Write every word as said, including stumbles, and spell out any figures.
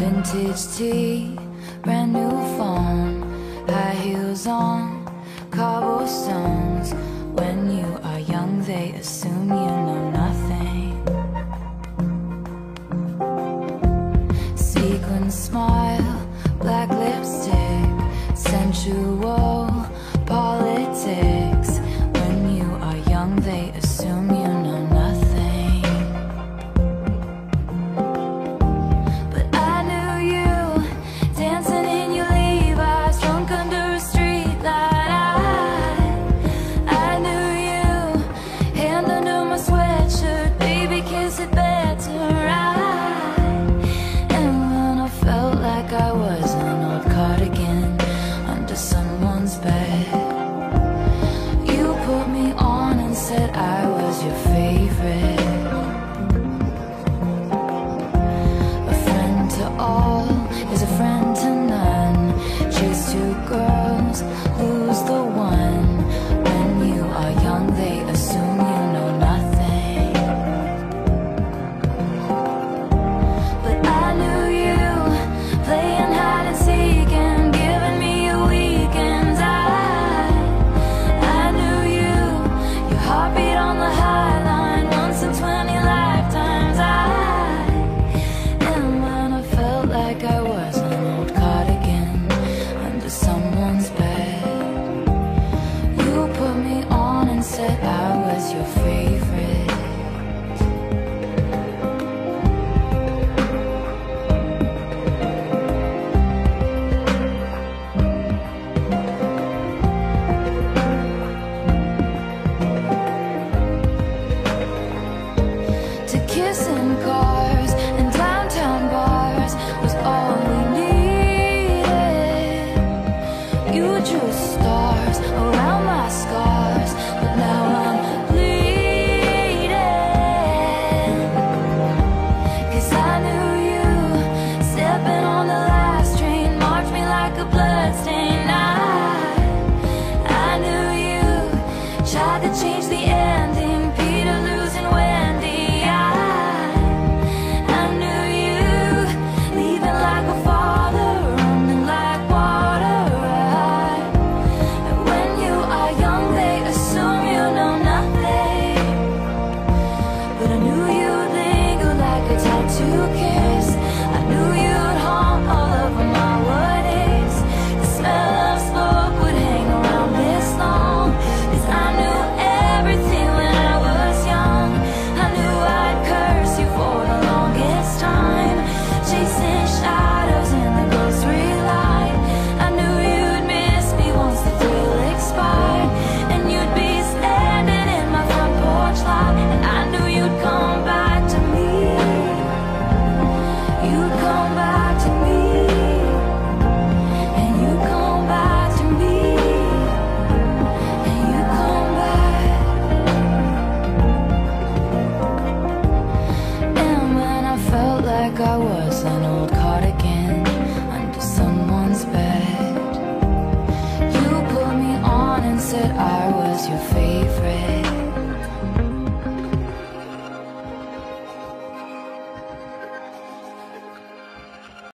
Vintage tea, brand new phone, high heels on, cobblestones. When you are young, they assume you know nothing. Sequin smile, black lipstick, sensual politics. When you are young, they assume you know nothing. But I knew you, dancing in your Levi's, drunk under a street light. I, I knew you, hand under my sweatshirt, baby, kiss it better. I, and when I felt like I was an old cardigan under someone's bed, you put me on and said I was your favorite. A friend to all is a friend to none. Chase two girls, lose the one. When you are young, they assume you know nothing. But I knew you, playing hide and seek and giving me your weekends. I, I knew you, your heartbeat on the high line, once in twenty lifetimes. I, and when I felt like I was an old cardigan under someone's bed, you put me on and said I was your favorite. To kiss in cars and downtown bars was all we needed. You drew stars around my scars, but now I'm bleeding. 'Cause I knew you, stepping on the last train, marked me like a bloodstain. I, I knew you, tried to change the ending, Peter losing Wendy. I knew you, leaving like a father, running like water. And when you are young, they assume you know nothing. But I knew you'd linger like a tattoo kiss. I knew you'd haunt all over my weddings. The smell of smoke would hang around this long. 'Cause I knew everything when I was young. I knew I'd curse you for the longest time, chasing shadows in the grocery line. I knew you'd miss me once the thrill expired, and you'd be standing in my front porch lot. And I knew you'd come back to me. You'd come back to me. And you'd come back to me. And you'd come back. And when I felt like I was an old cardigan under someone's bed, you put me on and said I was your favorite.